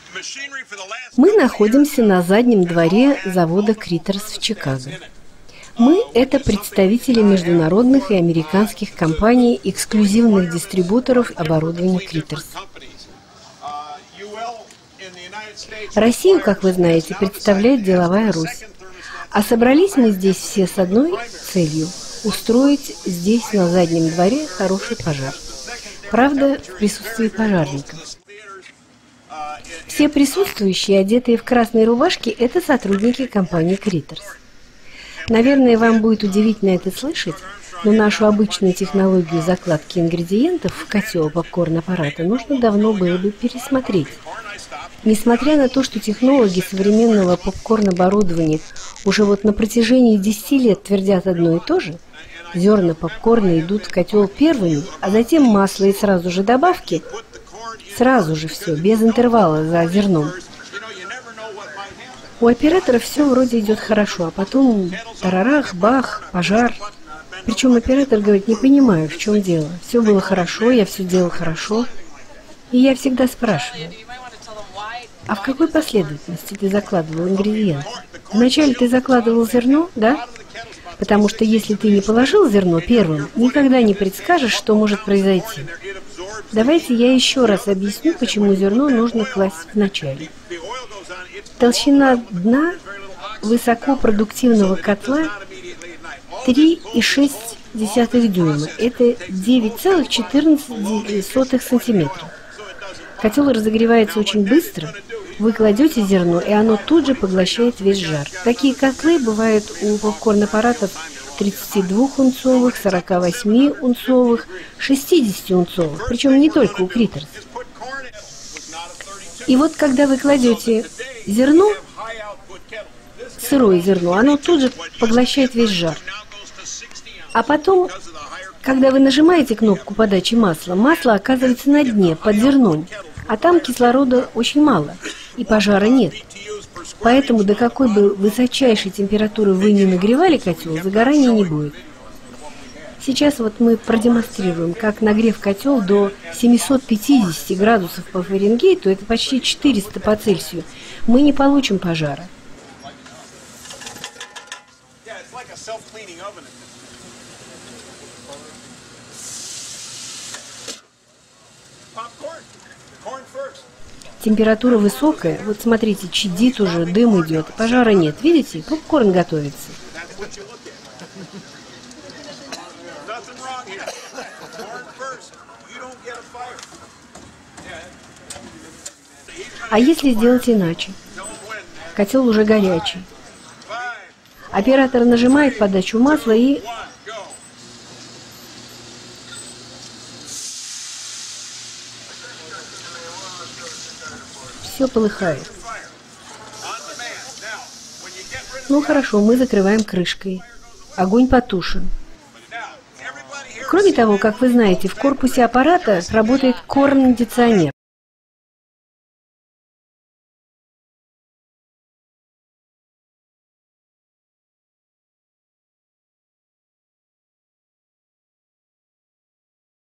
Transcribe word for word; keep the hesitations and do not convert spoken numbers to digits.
Мы находимся на заднем дворе завода Криттерс в Чикаго. Мы – это представители международных и американских компаний, эксклюзивных дистрибуторов оборудования Криттерс. Россию, как вы знаете, представляет деловая Русь. А собрались мы здесь все с одной целью – устроить здесь, на заднем дворе, хороший пожар. Правда, в присутствии пожарников. Все присутствующие, одетые в красные рубашки, это сотрудники компании Криттерс. Наверное, вам будет удивительно это слышать, но нашу обычную технологию закладки ингредиентов в котел попкорн-аппарата нужно давно было бы пересмотреть. Несмотря на то, что технологи современного попкорн-оборудования уже вот на протяжении десяти лет твердят одно и то же, зерна попкорна идут в котел первыми, а затем масло и сразу же добавки, сразу же все, без интервала за зерном. У оператора все вроде идет хорошо, а потом тарарах, бах, пожар. Причем оператор говорит: не понимаю, в чем дело. Все было хорошо, я все делал хорошо. И я всегда спрашиваю: а в какой последовательности ты закладывал ингредиенты? Вначале ты закладывал зерно, да? Потому что если ты не положил зерно первым, никогда не предскажешь, что может произойти. Давайте я еще раз объясню, почему зерно нужно класть вначале. Толщина дна высокопродуктивного котла три и шесть десятых дюйма. Это девять целых четырнадцать сотых сантиметра. Котел разогревается очень быстро. Вы кладете зерно, и оно тут же поглощает весь жар. Такие котлы бывают у попкорн-аппаратов тридцатидвухунцовых, сорокавосьмиунцовых, шестидесятиунцовых. Причем не только у Криттерс. И вот когда вы кладете зерно, сырое зерно, оно тут же поглощает весь жар. А потом, когда вы нажимаете кнопку подачи масла, масло оказывается на дне, под зерном, а там кислорода очень мало, и пожара нет. Поэтому до какой бы высочайшей температуры вы не нагревали котел, загорания не будет. Сейчас вот мы продемонстрируем, как, нагрев котел до семисот пятидесяти градусов по Фаренгейту, это почти четыреста по Цельсию, мы не получим пожара. Температура высокая, вот смотрите, чадит уже, дым идет, пожара нет. Видите, попкорн готовится. А если сделать иначе? Котел уже горячий. Оператор нажимает подачу масла и... все полыхает. Ну хорошо, мы закрываем крышкой. Огонь потушен. Кроме того, как вы знаете, в корпусе аппарата работает кондиционер.